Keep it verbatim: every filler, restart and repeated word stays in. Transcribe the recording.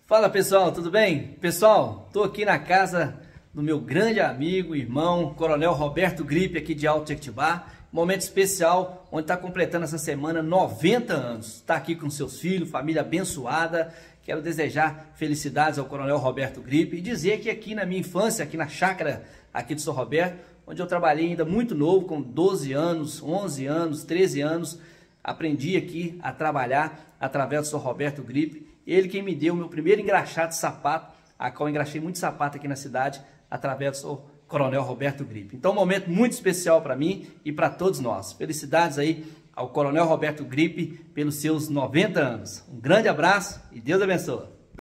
Fala pessoal, tudo bem? Pessoal, estou aqui na casa do meu grande amigo, irmão, Coronel Roberto Gripe, aqui de Alto Jequitibá. Momento especial, onde está completando essa semana noventa anos. Está aqui com seus filhos, família abençoada. Quero desejar felicidades ao Coronel Roberto Gripe e dizer que aqui na minha infância, aqui na chácara aqui de São Roberto, onde eu trabalhei ainda muito novo, com doze anos, onze anos, treze anos, aprendi aqui a trabalhar através do São Roberto Gripe. Ele quem me deu o meu primeiro engraxado de sapato, a qual eu engraxei muito sapato aqui na cidade, através do Coronel Roberto Gripe. Então, um momento muito especial para mim e para todos nós. Felicidades aí ao Coronel Roberto Gripe pelos seus noventa anos. Um grande abraço e Deus abençoe.